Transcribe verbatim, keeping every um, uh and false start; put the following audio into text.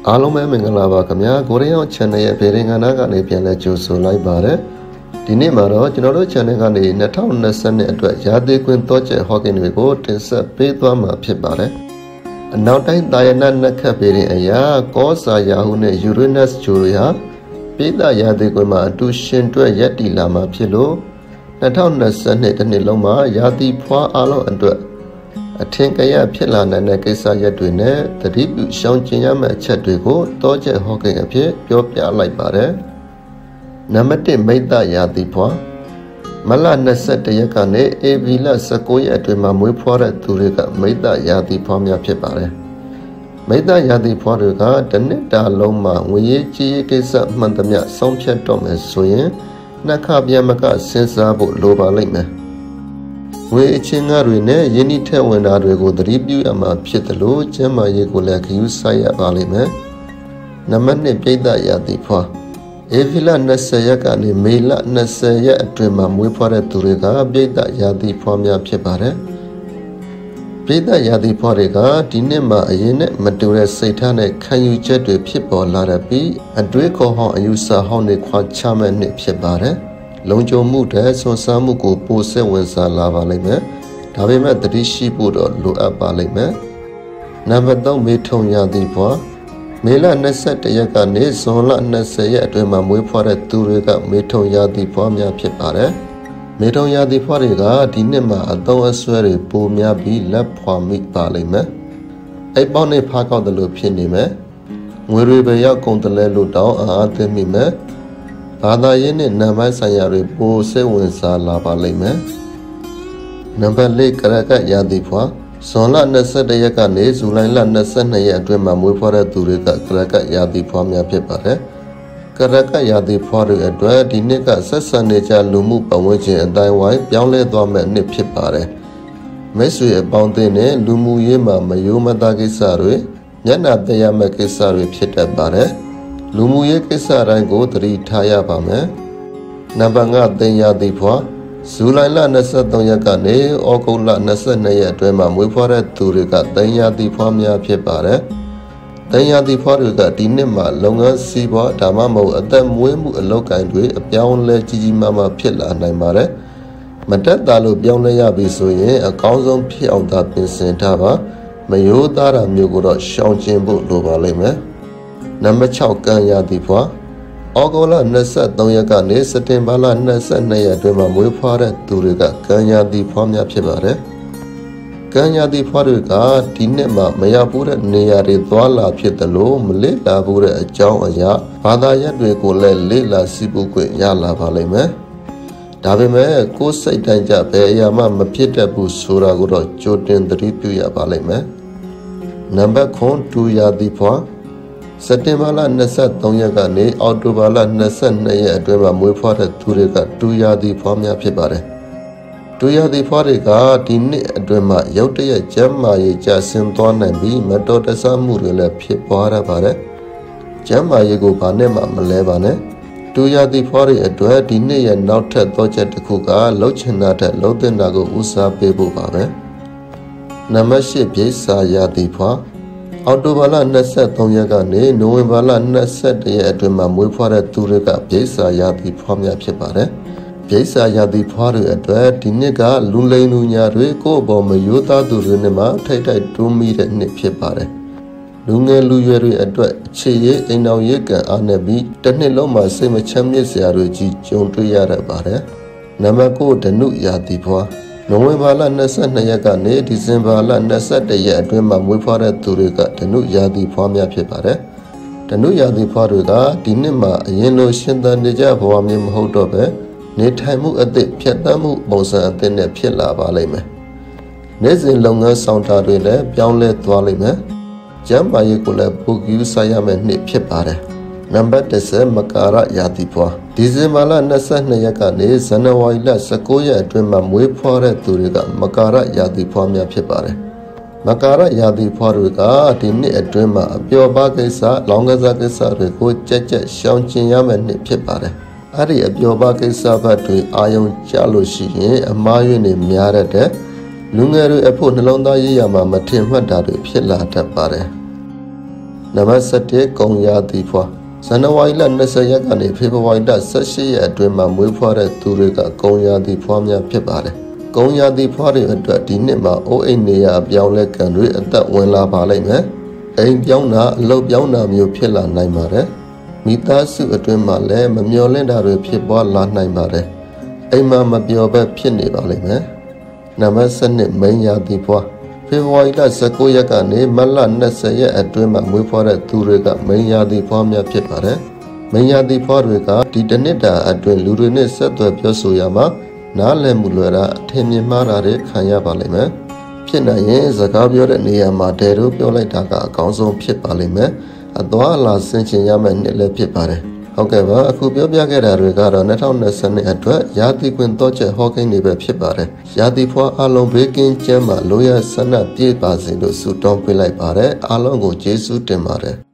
အားလုံးပဲမင်္ဂလာပါခင်ဗျာကိုရီးယား channel ရဲ့ဗီဒီယိုနာကနေပြန်လဲကြိုဆိုလိုက်ပါတယ်ဒီနေ့မှာတော့ကျွန်တော်တို့ channel ကနေ၂၀၂၂အတွက်ရာသီကွင်းတော့ချက်ဟောကင်တွေကိုတင်ဆက်ပေးသွားမှာဖြစ်ပါတယ်အနောက်တိုင်းတာယာနနက်ခတ်ပေရင်အရာကောစာယာဟုနဲ့ Uranus ဂျိုတွေဟာပြည်သရာသီကွင်းမှာအတူရှင်တွဲရက်တီလာမှာဖြစ်လို့၂၀၂၂တစ်နှစ်လုံးမှာရာသီဖွာအားလုံးအတွက်အထင်ကရဖြစ်လာနိုင်တဲ့ကိစ္စရပ်တွေနဲ့သတိပြုရှောင်ကျဉ်ရမယ့်အချက်တွေကိုတောချက်ဟောကိန်းအဖြစ်ပြောပြလိုက်ပါတယ်။နံပါတ်၁မိတ္တရာသီဖွာမလ၂၁ရက်ကနေဧပြီလ၁၉ရက်အတွင်းမှာမွေးဖွားတဲ့သူတွေကမိတ္တရာသီဖွာများဖြစ်ပါတယ်။မိတ္တရာသီဖွာတွေကတစ်နှစ်တာလုံးမှာငွေရေးကြေးရေးကိစ္စမှန်သမျှဆုံးဖြတ်တော့မယ်ဆိုရင်နှက်ခပြန်မကစဉ်းစားဖို့လိုပါလိမ့်မယ်။ဝေအချင်းငါတွေနဲ့ယင်းဤထက်ဝင်တာတွေကိုသတိပြုရမှာဖြစ်တယ်လို့ကျမ်းမာရေးကိုလည်းခရူးဆိုင်ရပါလိမ့်မယ်။နံပါတ်၂ပြိတ္တရာသီဖွာဧပြီလ၂၀ရက်ကနေမေလ၂၀ရက်အတွင်းမှာမွေးဖွားတဲ့သူတွေကပြိတ္တရာသီဖွာများဖြစ်ပါတယ်။ပြိတ္တရာသီဖွာတွေကဒီနှစ်မှာအရင်နဲ့မတူတဲ့စိတ်ထားနဲ့ခံယူချက်တွေဖြစ်ပေါ်လာတဲ့ပြီးအတွေးခေါ်ဟောင်းအယူဆဟောင်းတွေခွာချမဲ့နှစ်ဖြစ်ပါတယ်။လုံခြုံမှုတဲ့ဆွမ်းစားမှုကိုပိုဆက်ဝင်စားလာပါလိမ့်မယ်။ဒါပေမဲ့သတိရှိဖို့တော့လိုအပ်ပါလိမ့်မယ်။နံပါတ်၃မေထုံရာသီဖွာမေလ၂၁ရက်ကနေဇွန်လ၂၀ရက်အတွင်းမှာမွေးဖွားတဲ့သူတွေကမေထုံရာသီဖွာများဖြစ်ပါတယ်။မေထုံရာသီဖွာတွေကဒီနှစ်မှာအသုံးအဆွဲတွေပိုများပြီးလက်ဖွာမိပါလိမ့်မယ်။အိပ်ပေါင်းနဲ့ဖားကောက်တယ်လို့ဖြစ်နေမယ်။ငွေတွေပဲရောက်ကုန်တယ်လဲလို့တောင်းအားသိမိမယ်။ဘာသာရေးနဲ့နာမည်ဆိုင်ရာတွေပိုစိတ်ဝင်စားလာပါလိမ့်မယ်။နံပါတ်၄ကရကတ်ရာသီဖွာဇွန်လ၂၁ရက်ကနေဇူလိုင်လ၂၂ရက်အတွင်းမှာမွေးဖွားတဲ့သူတွေကကရကတ်ရာသီဖွာများဖြစ်ပါတယ်။ကရကတ်ရာသီဖွာတွေအတွက်ဒီနှစ်ကဆက်ဆံနေကြလူမှုပတ်ဝန်းကျင်အတိုင်းဝိုင်းပြောင်းလဲသွားမယ့်နှစ်ဖြစ်ပါတယ်။မိတ်ဆွေအပေါင်းအသင်းနဲ့လူမှုရေးမှာမယိုးမသားကိစ္စတွေမျက်နှာပြရမယ့်ကိစ္စတွေဖြစ်တတ်ပါတယ်။လူမှုရေးကိစ္စတိုင်းကိုသတိထားရပါမယ်။နံပါတ်၅သင်ရာသီဖွာဇူလိုင်လ၂၃ရက်ကနေဩဂုတ်လ၂၂ရက်အတွင်းမှာမွေးဖွားတဲ့သူတွေကသင်ရာသီဖွာများဖြစ်ပါတယ်။သင်ရာသီဖွာတွေကဒီနှစ်မှာလုပ်ငန်းစီးပွားဒါမှမဟုတ်အသက်မွေးမှုအလုပ်ကိုင်တွေအပြောင်းလဲကြီးကြီးမားမားဖြစ်လာနိုင်ပါတယ်။မတက်တာလို့ပြောင်းလဲရပြီဆိုရင်အကောင်းဆုံးဖြစ်အောင်သာပြင်ဆင်ထားပါမယိုးသားတာမျိုးကိုတော့ရှောင်ကျဉ်ဖို့လိုပါလိမ့်မယ်။နံပါတ်၆ကံရာသီဖွာဩဂုတ်လ၂၃ရက်ကနေစက်တင်ဘာလ၂၂ရက်အတွင်းမှာမွေးဖွားတဲ့သူတွေကကံရာသီဖွာများဖြစ်ပါတယ်။ကံရာသီဖွာတွေကဒီနှစ်မှာမရဘူးတဲ့နေရာတွေသွားလာဖြစ်တယ်လို့မလေ့လာဘူးတဲ့အကြောင်းအရာဘာသာရပ်တွေကိုလည်းလေ့လာစီးပူးခွင့်ရလာပါလိမ့်မယ်။ဒါပေမဲ့ကိုယ်စိတ်တိုင်းကြဘယ်အရာမှမဖြစ်တတ်ဘူးဆိုတာကိုတော့ကြိုတင်သတိပြုရပါလိမ့်မယ်။နံပါတ်၇ဒူရာသီဖွာစက်တင်ဘာလ၂၃ရက်ကနေအောက်တိုဘာလ၂၂ရက်အတွင်းမှာမွေးဖွားတဲ့သူတွေကဒူရာသီဖွာများဖြစ်ပါတယ်။ဒူရာသီဖွာတွေကဒီနှစ်အတွင်းမှာရုတ်တရက်ကျန်းမာရေးကျဆင်းသွားနိုင်ပြီးမတော်တဆမှုတွေလည်းဖြစ်ပွားရပါတယ်။ကျန်းမာရေးကိုဘာနဲ့မှမလဲပါနဲ့။ဒူရာသီဖွာတွေအတွက်ဒီနှစ်ရဲ့နောက်ထပ်သောချက်တစ်ခုကလှုပ်ချင်တာတဲ့လှုပ်တင်တာကိုဦးစားပေးဖို့ပါပဲ။နံပါတ်၈ပြိဿရာသီဖွာအောက်တိုဘာလ၂၃ရက်ကနေနိုဝင်ဘာလ၂၁ရက်အတွင်းမှာမွေးဖွားတဲ့သူတွေကပြိဿရာသီဖွာများဖြစ်ပါတယ်။ပြိဿရာသီဖွာတွေအတွက်ဒီနှစ်ကလူလိမ်လူညာတွေကိုယ့်ဘော်မယိုးသားသူတွေနဲ့မှထိတ်တိုက်တွန်းမိတဲ့နှစ်ဖြစ်ပါတယ်။လူငယ်လူရွယ်တွေအတွက်အခြေရေးအိမ်တော်ရေးကံအားနဲ့ပြီးတစ်နှစ်လုံးမှာစိတ်မချမ်းမြေ့စရာတွေကြီးကြုံတွေ့ရတတ်ပါတယ်။နံပါတ်၉ဓနုရာသီဖွာနိုဝင်ဘာလ၂၂ရက်ကနေဒီဇင်ဘာလ၂၁ရက်အတွင်းမှာမွေးဖွားတဲ့သူတွေကဓနုရာသီဖွာများဖြစ်ပါတယ်။ဓနုရာသီဖွာတွေကဒီနှစ်မှာအရင်လိုရှင်သန်နေကြဘဝမျိုးမဟုတ်တော့ပဲနေထိုင်မှုအသစ်ဖြတ်သန်းမှုပုံစံအသစ်နဲ့ဖြစ်လာပါလိမ့်မယ်။နေ့စဉ်လုပ်ငန်းဆောင်တာတွေလည်းပြောင်းလဲသွားလိမ့်မယ်။ကျန်းမာရေးကိုလည်းပိုကူးဆိုင်ရမယ့်နှစ်ဖြစ်ပါတယ်။နံပါတ်၁၀မကာရရာသီဖွာဒီဇင်ဘာလ၂၂ရက်ကနေဇန်နဝါရီလ၁၉ရက်အတွင်းမှာမွေးဖွားတဲ့သူတွေကမကာရရာသီဖွာများဖြစ်ပါတယ်။မကာရရာသီဖွာတွေကဒီနှစ်အတွင်းမှာအပျော်ပါးကိစ္စလောင်းကစားကိစ္စတွေကိုကြက်ကြက်ရှောင်ကျဉ်ရမယ့်နှစ်ဖြစ်ပါတယ်။အဲ့ဒီအပျော်ပါးကိစ္စဘက်တွေအာယုံကျလို့ရှိရင်အမှားယွင်းတွေများတဲ့လူငယ်တွေအဖို့နှလုံးသားရေးရမှာမထင်မှတ်တာတွေဖြစ်လာတတ်ပါတယ်။နံပါတ်၁၁ကုံရာသီဖွားဇန်နဝါရီလ၂၀ရက်ကနေဖေဖော်ဝါရီလ၁၈ရက်အတွင်းမှာမွေးဖွားတဲ့သူတွေကကုံရာသီဖွားများဖြစ်ပါတယ်။ကုံရာသီဖွားတွေအတွက်ဒီနှစ်မှာအိုးအိမ်နေရအပြောင်းလဲကံတွေအသက်ဝင်လာပါလိမ့်မယ်။အိမ်ပြောင်းတာအလုပ်ပြောင်းတာမျိုးဖြစ်လာနိုင်ပါတယ်။မိသားစုအတွင်းမှာလည်းမမျှော်လင့်တာတွေဖြစ်ပွားလာနိုင်ပါတယ်။အိမ်မှာမပျော်ဘက်ဖြစ်နေပါလိမ့်မယ်။နံပါတ်၁၂မိန်ရာသီဖွားဖေဖော်ဝါရီလ၁၉ရက်ကနေမတ်လ၂၀ရက်အတွင်းမှာမွေးဖွားတဲ့သူတွေကမိန်ရာသီဖွားများဖြစ်ပါတယ်။မိန်ရာသီဖွားတွေကဒီတစ်နှစ်တာအတွင်းလူတွေနဲ့ဆက်သွယ်ပြောဆိုရမှာနားလည်မှုလွယ်တာအထင်မြင်မှားတာတွေခံရပါလိမ့်မယ်။ဖြစ်နိုင်ရင်စကားပြောတဲ့နေရာမှာဒဲတို့ပြောလိုက်တာကအကောင်းဆုံးဖြစ်ပါလိမ့်မယ်။အသွားအလာဆင်ခြင်ရမယ့်နှစ်လည်းဖြစ်ပါတယ်။ဟုတ်ကဲ့ပါအခုပြောပြခဲ့တာတွေကတော့၂၀၂၀အတွက်ရာသီကွင်းတော့ချက်ဟောကိန်းတွေပဲဖြစ်ပါတယ်။ရာသီဖွားအလုံးဘေးကင်းကျန်းမာလိုရဆန္ဒပြည့်ပါစေလို့ဆုတောင်းပေးလိုက်ပါတယ်။အားလုံးကိုကျေးဇူးတင်ပါတယ်။